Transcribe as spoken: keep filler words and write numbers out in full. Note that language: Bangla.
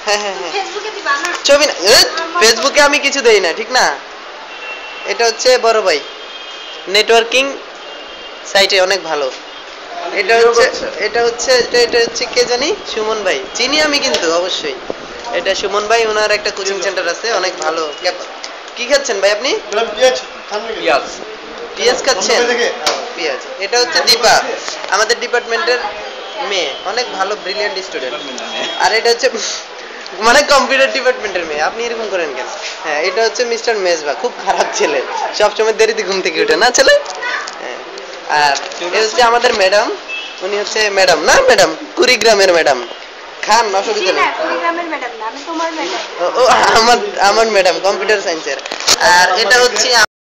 হ্যাঁ হ্যাঁ হ্যাঁ ছবি না, ফেসবুকে আমি কিছু দেই না, ঠিক না? এটা হচ্ছে বড় ভাই, নেটওয়ার্কিং সাইটে অনেক ভালো। এটা হচ্ছে এটা হচ্ছে এটা এটা হচ্ছে কে জানি, সুমন ভাই, চিনি আমি কিন্তু অবশ্যই। এটা সুমন ভাই, ওনার একটা কোচিং সেন্টার আছে, অনেক ভালো। কি খাচ্ছেন ভাই আপনি? পিয়াজ পিয়াজ খাচ্ছেন? পেঁয়াজ। এটা হচ্ছে দীপা, আমাদের ডিপার্টমেন্টের মেয়ে, অনেক ভালো ব্রিলিয়ান্ট স্টুডেন্ট। আর এটা হচ্ছে মানে কম্পিউটার ডিপার্টমেন্টের মেয়ে। আপনি এরকম করেন কেন? হ্যাঁ, এটা হচ্ছে মিস্টার মেজবা, খুব খারাপ ছেলে, সবসময় দেরিতে ঘুম থেকে ওঠে না ছেলে। হ্যাঁ, আর এটা হচ্ছে আমাদের ম্যাডাম, উনি হচ্ছে ম্যাডাম না ম্যাডাম কুড়িগ্রামের ম্যাডাম, খান অসুবিধা নেই। ও আমার আমার ম্যাডাম কম্পিউটার সায়েন্সের। আর এটা হচ্ছে